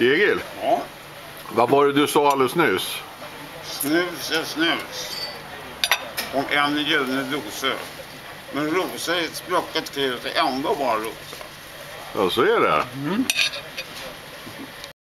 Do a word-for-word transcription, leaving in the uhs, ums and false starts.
Egil? Ja. Vad var det du sa alldeles nyss? Snus är snus. Om en gyllene doser. Men rosa är ett språket kul, det ändå bara rosa. Ja, så är det. Mm.